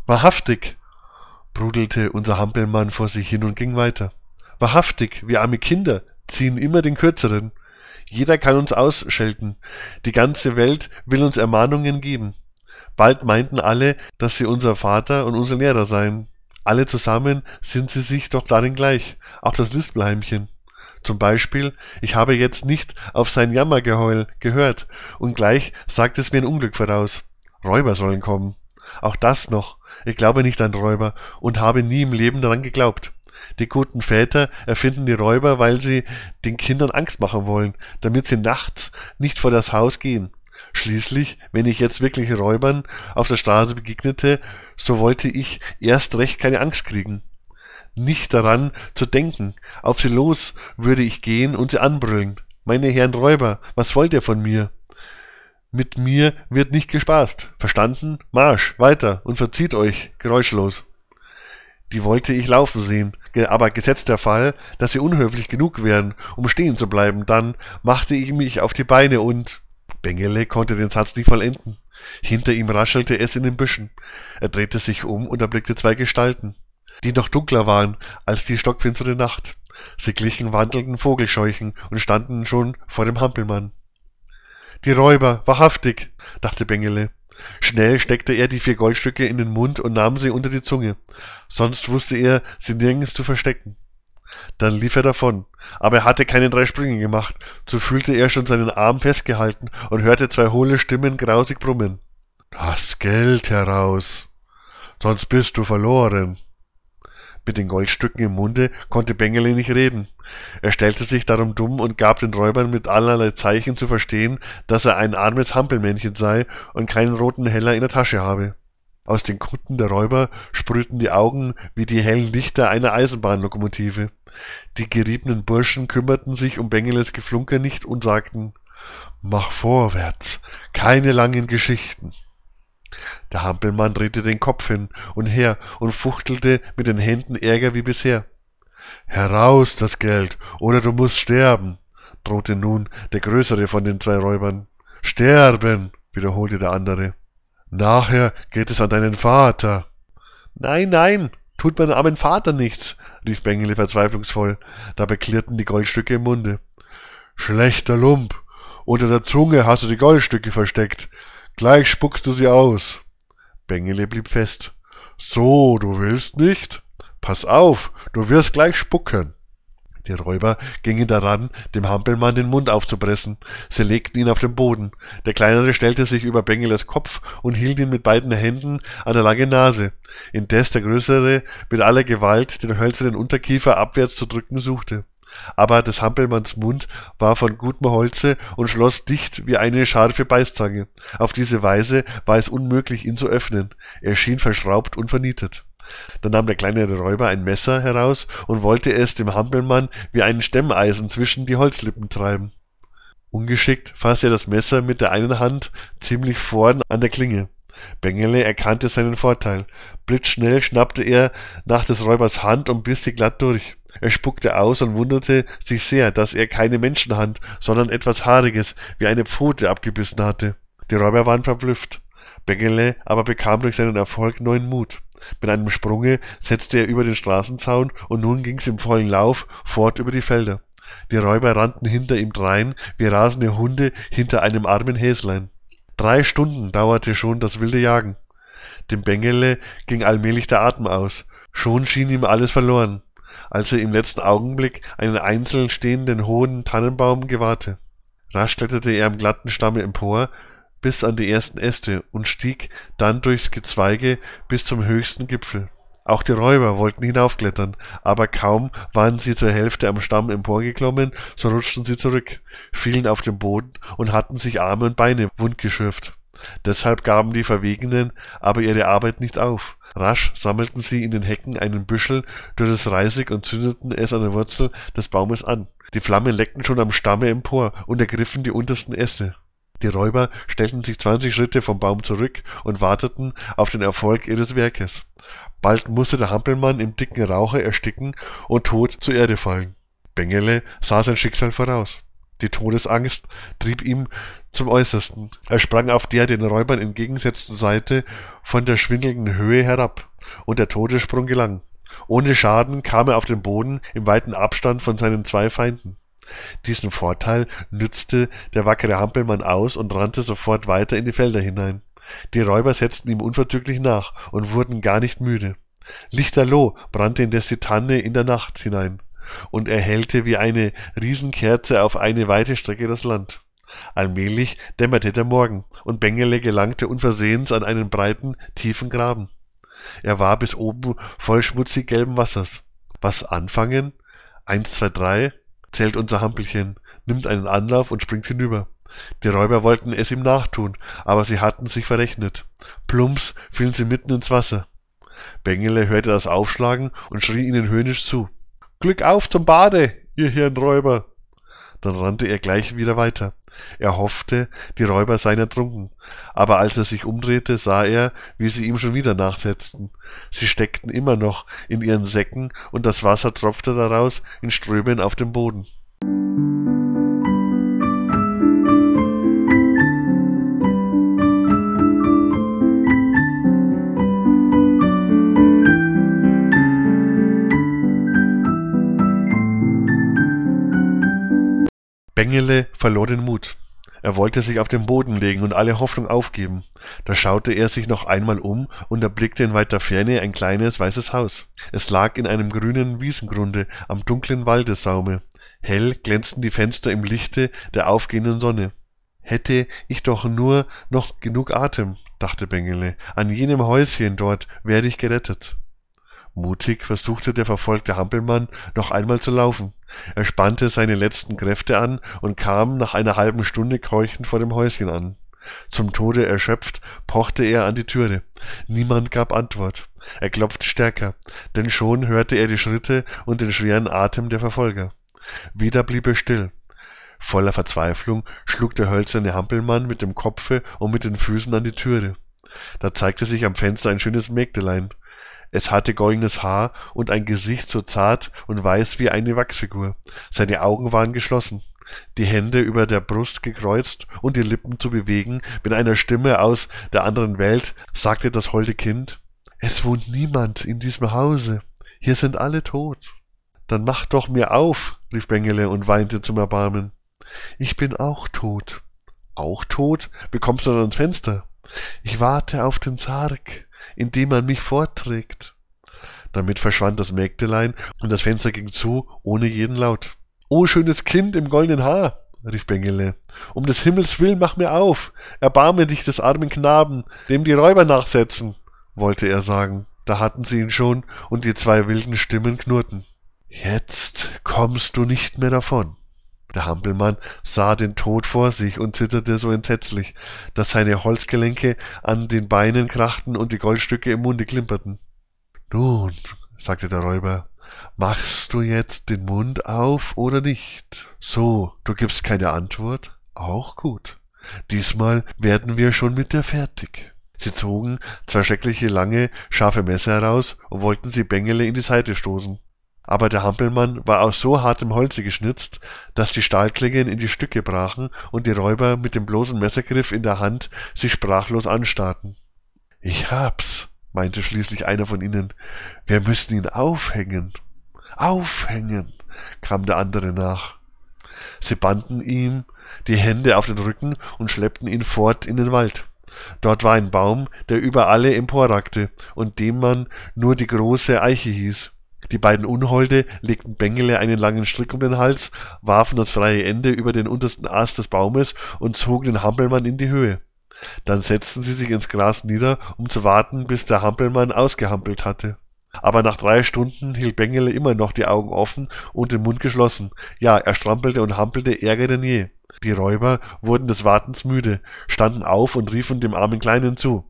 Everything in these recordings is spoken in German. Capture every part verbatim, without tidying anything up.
Wahrhaftig, brudelte unser Hampelmann vor sich hin und ging weiter. Wahrhaftig, wir arme Kinder ziehen immer den Kürzeren. Jeder kann uns ausschelten. Die ganze Welt will uns Ermahnungen geben. Bald meinten alle, dass sie unser Vater und unser Lehrer seien. Alle zusammen sind sie sich doch darin gleich, auch das Lispelheimchen. Zum Beispiel, ich habe jetzt nicht auf sein Jammergeheul gehört, und gleich sagt es mir ein Unglück voraus. Räuber sollen kommen. Auch das noch. Ich glaube nicht an Räuber und habe nie im Leben daran geglaubt. Die guten Väter erfinden die Räuber, weil sie den Kindern Angst machen wollen, damit sie nachts nicht vor das Haus gehen. Schließlich, wenn ich jetzt wirklich Räubern auf der Straße begegnete, so wollte ich erst recht keine Angst kriegen. Nicht daran zu denken, auf sie los würde ich gehen und sie anbrüllen. Meine Herren Räuber, was wollt ihr von mir? Mit mir wird nicht gespaßt. Verstanden? Marsch, weiter und verzieht euch, geräuschlos. Die wollte ich laufen sehen, aber gesetzt der Fall, dass sie unhöflich genug wären, um stehen zu bleiben, dann machte ich mich auf die Beine und... Bengele konnte den Satz nicht vollenden. Hinter ihm raschelte es in den Büschen. Er drehte sich um und erblickte zwei Gestalten, die noch dunkler waren als die stockfinstere Nacht. Sie glichen wandelnden Vogelscheuchen und standen schon vor dem Hampelmann. »Die Räuber, wahrhaftig«, dachte Bengele. Schnell steckte er die vier Goldstücke in den Mund und nahm sie unter die Zunge. Sonst wusste er, sie nirgends zu verstecken. Dann lief er davon, aber er hatte keine drei Sprünge gemacht, so fühlte er schon seinen Arm festgehalten und hörte zwei hohle Stimmen grausig brummen. »Das Geld heraus, sonst bist du verloren.« Mit den Goldstücken im Munde konnte Bengele nicht reden. Er stellte sich darum dumm und gab den Räubern mit allerlei Zeichen zu verstehen, dass er ein armes Hampelmännchen sei und keinen roten Heller in der Tasche habe. Aus den Kutten der Räuber sprühten die Augen wie die hellen Lichter einer Eisenbahnlokomotive. Die geriebenen Burschen kümmerten sich um Bengeles Geflunker nicht und sagten, »Mach vorwärts, keine langen Geschichten.« Der Hampelmann drehte den Kopf hin und her und fuchtelte mit den Händen ärger wie bisher. »Heraus das Geld, oder du musst sterben«, drohte nun der größere von den zwei Räubern. »Sterben«, wiederholte der andere. »Nachher geht es an deinen Vater.« »Nein, nein, tut meinem armen Vater nichts«, rief Bengele verzweiflungsvoll. Dabei klirrten die Goldstücke im Munde. »Schlechter Lump, unter der Zunge hast du die Goldstücke versteckt. Gleich spuckst du sie aus.« Bengele blieb fest. »So, du willst nicht? Pass auf, du wirst gleich spucken.« Die Räuber gingen daran, dem Hampelmann den Mund aufzupressen. Sie legten ihn auf den Boden. Der Kleinere stellte sich über Bengeles Kopf und hielt ihn mit beiden Händen an der langen Nase, indes der Größere mit aller Gewalt den hölzernen Unterkiefer abwärts zu drücken suchte. Aber des Hampelmanns Mund war von gutem Holze und schloss dicht wie eine scharfe Beißzange. Auf diese Weise war es unmöglich, ihn zu öffnen. Er schien verschraubt und vernietet. Dann nahm der kleinere Räuber ein Messer heraus und wollte es dem Hampelmann wie ein Stemmeisen zwischen die Holzlippen treiben. Ungeschickt fasste er das Messer mit der einen Hand ziemlich vorn an der Klinge. Bengele erkannte seinen Vorteil. Blitzschnell schnappte er nach des Räubers Hand und biss sie glatt durch. Er spuckte aus und wunderte sich sehr, dass er keine Menschenhand, sondern etwas Haariges wie eine Pfote abgebissen hatte. Die Räuber waren verblüfft. Bengele aber bekam durch seinen Erfolg neuen Mut. Mit einem Sprunge setzte er über den Straßenzaun und nun ging's im vollen Lauf fort über die Felder. Die Räuber rannten hinter ihm drein wie rasende Hunde hinter einem armen Häslein. Drei Stunden dauerte schon das wilde Jagen. Dem Bengele ging allmählich der Atem aus. Schon schien ihm alles verloren, als er im letzten Augenblick einen einzeln stehenden hohen Tannenbaum gewahrte. Rasch kletterte er am glatten Stamme empor, bis an die ersten Äste und stieg dann durchs Gezweige bis zum höchsten Gipfel. Auch die Räuber wollten hinaufklettern, aber kaum waren sie zur Hälfte am Stamm emporgeklommen, so rutschten sie zurück, fielen auf den Boden und hatten sich Arme und Beine wundgeschürft. Deshalb gaben die Verwegenen aber ihre Arbeit nicht auf. Rasch sammelten sie in den Hecken einen Büschel dürres Reisig und zündeten es an der Wurzel des Baumes an. Die Flammen leckten schon am Stamme empor und ergriffen die untersten Äste. Die Räuber stellten sich zwanzig Schritte vom Baum zurück und warteten auf den Erfolg ihres Werkes. Bald musste der Hampelmann im dicken Rauche ersticken und tot zur Erde fallen. Bengele sah sein Schicksal voraus. Die Todesangst trieb ihn zum Äußersten. Er sprang auf der den Räubern entgegengesetzten Seite von der schwindelnden Höhe herab, und der Todessprung gelang. Ohne Schaden kam er auf den Boden im weiten Abstand von seinen zwei Feinden. Diesen Vorteil nützte der wackere Hampelmann aus und rannte sofort weiter in die Felder hinein. Die Räuber setzten ihm unverzüglich nach und wurden gar nicht müde. Lichterloh brannte indes die Tanne in der Nacht hinein und erhellte wie eine Riesenkerze auf eine weite Strecke das Land. Allmählich dämmerte der Morgen, und Bengele gelangte unversehens an einen breiten, tiefen Graben. Er war bis oben voll schmutzig gelben Wassers. Was anfangen? Eins, zwei, drei, zählt unser Hampelchen, nimmt einen Anlauf und springt hinüber. Die Räuber wollten es ihm nachtun, aber sie hatten sich verrechnet. Plumps fielen sie mitten ins Wasser. Bengele hörte das Aufschlagen und schrie ihnen höhnisch zu. »Glück auf zum Bade, ihr Hirnräuber!« Dann rannte er gleich wieder weiter. Er hoffte, die Räuber seien ertrunken, aber als er sich umdrehte, sah er, wie sie ihm schon wieder nachsetzten. Sie steckten immer noch in ihren Säcken, und das Wasser tropfte daraus in Strömen auf den Boden. Bengele verlor den Mut. Er wollte sich auf den Boden legen und alle Hoffnung aufgeben. Da schaute er sich noch einmal um und erblickte in weiter Ferne ein kleines weißes Haus. Es lag in einem grünen Wiesengrunde am dunklen Waldessaume. Hell glänzten die Fenster im Lichte der aufgehenden Sonne. »Hätte ich doch nur noch genug Atem«, dachte Bengele, »an jenem Häuschen dort werde ich gerettet.« Mutig versuchte der verfolgte Hampelmann noch einmal zu laufen. Er spannte seine letzten Kräfte an und kam nach einer halben Stunde keuchend vor dem Häuschen an. Zum Tode erschöpft pochte er an die Türe. Niemand gab Antwort. Er klopfte stärker, denn schon hörte er die Schritte und den schweren Atem der Verfolger. Wieder blieb er still. Voller Verzweiflung schlug der hölzerne Hampelmann mit dem Kopfe und mit den Füßen an die Türe. Da zeigte sich am Fenster ein schönes Mägdelein. Es hatte goldenes Haar und ein Gesicht so zart und weiß wie eine Wachsfigur. Seine Augen waren geschlossen, die Hände über der Brust gekreuzt und die Lippen zu bewegen. Mit einer Stimme aus der anderen Welt sagte das holde Kind: »Es wohnt niemand in diesem Hause. Hier sind alle tot.« »Dann mach doch mir auf«, rief Bengele und weinte zum Erbarmen. »Ich bin auch tot.« »Auch tot? Wie kommst du dann ans Fenster?« »Ich warte auf den Sarg, in dem man mich fortträgt.« Damit verschwand das Mägdelein und das Fenster ging zu, ohne jeden Laut. »O schönes Kind im goldenen Haar«, rief Bengele, »um des Himmels willen mach mir auf, erbarme dich des armen Knaben, dem die Räuber nachsetzen«, wollte er sagen. Da hatten sie ihn schon, und die zwei wilden Stimmen knurrten. »Jetzt kommst du nicht mehr davon.« Der Hampelmann sah den Tod vor sich und zitterte so entsetzlich, dass seine Holzgelenke an den Beinen krachten und die Goldstücke im Munde klimperten. »Nun«, sagte der Räuber, »machst du jetzt den Mund auf oder nicht? So, du gibst keine Antwort? Auch gut. Diesmal werden wir schon mit dir fertig.« Sie zogen zwei schreckliche lange, scharfe Messer heraus und wollten sie Bengele in die Seite stoßen. Aber der Hampelmann war aus so hartem Holze geschnitzt, dass die Stahlklingen in die Stücke brachen und die Räuber mit dem bloßen Messergriff in der Hand sich sprachlos anstarrten. »Ich hab's«, meinte schließlich einer von ihnen, »wir müssen ihn aufhängen.« »Aufhängen«, kam der andere nach. Sie banden ihm die Hände auf den Rücken und schleppten ihn fort in den Wald. Dort war ein Baum, der über alle emporragte und dem man nur die große Eiche hieß. Die beiden Unholde legten Bengele einen langen Strick um den Hals, warfen das freie Ende über den untersten Ast des Baumes und zogen den Hampelmann in die Höhe. Dann setzten sie sich ins Gras nieder, um zu warten, bis der Hampelmann ausgehampelt hatte. Aber nach drei Stunden hielt Bengele immer noch die Augen offen und den Mund geschlossen. Ja, er strampelte und hampelte ärger denn je. Die Räuber wurden des Wartens müde, standen auf und riefen dem armen Kleinen zu: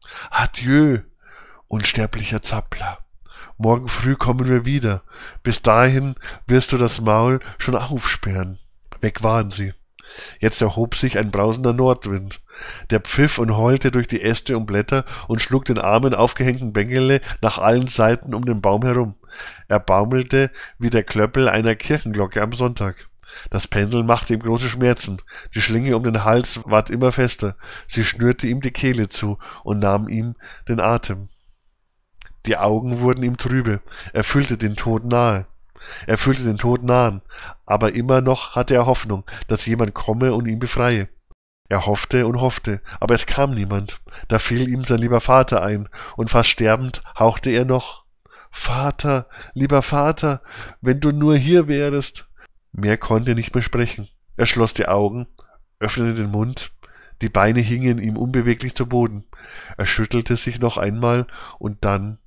»Adieu, unsterblicher Zappler. Morgen früh kommen wir wieder. Bis dahin wirst du das Maul schon aufsperren.« Weg waren sie. Jetzt erhob sich ein brausender Nordwind. Der pfiff und heulte durch die Äste und Blätter und schlug den armen, aufgehängten Bengele nach allen Seiten um den Baum herum. Er baumelte wie der Klöppel einer Kirchenglocke am Sonntag. Das Pendeln machte ihm große Schmerzen. Die Schlinge um den Hals ward immer fester. Sie schnürte ihm die Kehle zu und nahm ihm den Atem. Die Augen wurden ihm trübe. Er fühlte den Tod nahe. Er fühlte den Tod nahen, aber immer noch hatte er Hoffnung, dass jemand komme und ihn befreie. Er hoffte und hoffte, aber es kam niemand. Da fiel ihm sein lieber Vater ein, und fast sterbend hauchte er noch: »Vater, lieber Vater, wenn du nur hier wärest!« Mehr konnte er nicht mehr sprechen. Er schloss die Augen, öffnete den Mund, die Beine hingen ihm unbeweglich zu Boden. Er schüttelte sich noch einmal, und dann